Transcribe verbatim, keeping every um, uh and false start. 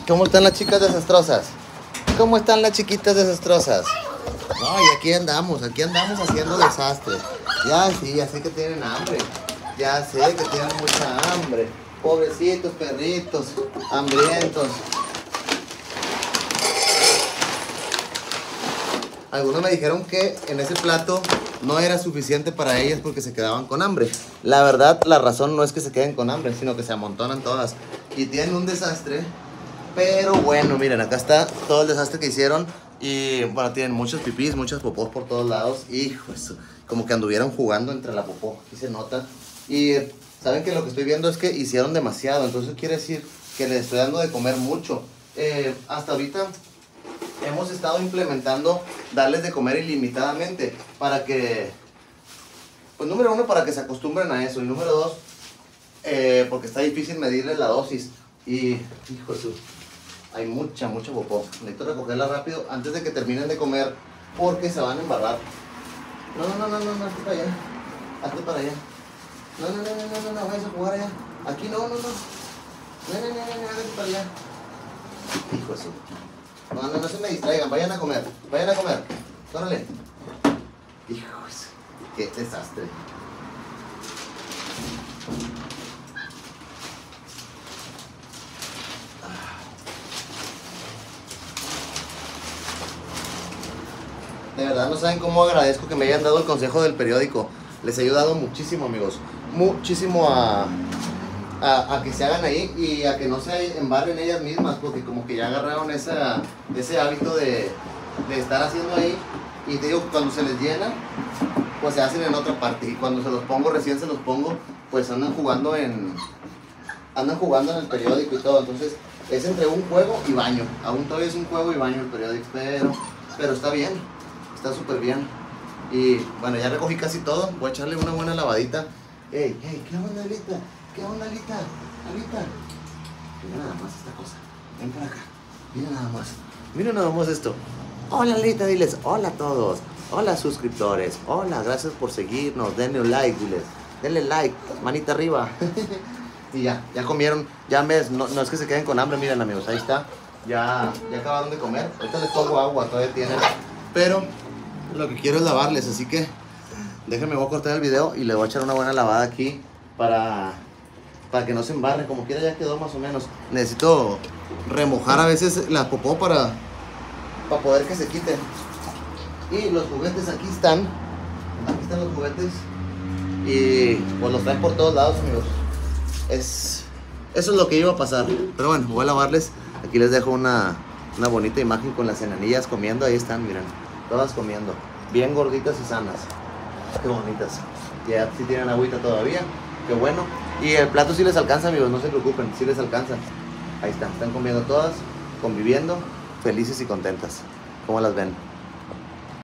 ¿Cómo están las chicas desastrosas? ¿Cómo están las chiquitas desastrosas? No, y aquí andamos, aquí andamos haciendo desastres. Ya, sí, ya sé que tienen hambre. Ya sé que tienen mucha hambre. Pobrecitos perritos, hambrientos. Algunos me dijeron que en ese plato no era suficiente para ellas porque se quedaban con hambre. La verdad, la razón no es que se queden con hambre, sino que se amontonan todas. Y tienen un desastre. Pero bueno, miren, acá está todo el desastre que hicieron. Y bueno, tienen muchos pipís, muchos popós por todos lados. Hijo, eso, como que anduvieron jugando entre la popó. Aquí se nota. Y saben que lo que estoy viendo es que hicieron demasiado. Entonces quiere decir que les estoy dando de comer mucho. Eh, hasta ahorita hemos estado implementando darles de comer ilimitadamente. Para que, pues número uno, para que se acostumbren a eso. Y número dos, eh, porque está difícil medirles la dosis. Y, hijo de su... hay mucha, mucha popó. Necesito recogerla rápido antes de que terminen de comer porque se van a embarrar. No, no, no, no, no, no, hazte para allá. Hazte para allá. No, no, no, no, no, no, no, vayas a jugar allá. Aquí no, no, no. No, no, no, no, no, hazte para allá. Hijo de su... No, no, no se me distraigan, vayan a comer. Vayan a comer. Órale. Hijo de su... Qué desastre. De verdad no saben cómo agradezco que me hayan dado el consejo del periódico. Les he ayudado muchísimo, amigos. Muchísimo a, a, a que se hagan ahí y a que no se embarren ellas mismas. Porque como que ya agarraron esa, ese hábito de, de estar haciendo ahí. Y te digo, cuando se les llena, pues se hacen en otra parte. Y cuando se los pongo, recién se los pongo, pues andan jugando en, andan jugando en el periódico y todo. Entonces es entre un juego y baño. Aún todavía es un juego y baño el periódico, pero, pero está bien. Está súper bien. Y bueno, ya recogí casi todo. Voy a echarle una buena lavadita. Ey, ey, ¿qué onda, Alita? ¿Qué onda, Alita? Alita. Mira nada más esta cosa. Ven por acá. Mira nada más. Mira nada más esto. Hola, Alita, diles. Hola a todos. Hola, suscriptores. Hola, gracias por seguirnos. Denle un like, diles. Denle like. Manita arriba. Y ya, ya comieron. Ya ves, no, no es que se queden con hambre. Miren, amigos, ahí está. Ya, ya acabaron de comer. Ahorita les pongo agua. Todavía tienen. Pero lo que quiero es lavarles, así que déjenme, voy a cortar el video y le voy a echar una buena lavada aquí para, para que no se embarre. Como quiera ya quedó más o menos. Necesito remojar a veces la popó para, para poder que se quiten. Y los juguetes aquí están. Aquí están los juguetes. Y pues los traen por todos lados, amigos. Es, eso es lo que iba a pasar. Pero bueno, voy a lavarles. Aquí les dejo una, una bonita imagen con las enanillas comiendo. Ahí están, miren. Todas comiendo, bien gorditas y sanas. Qué bonitas. Ya sí tienen agüita todavía, qué bueno. Y el plato sí les alcanza, amigos, no se preocupen, sí les alcanza. Ahí están, están comiendo todas, conviviendo, felices y contentas. ¿Cómo las ven?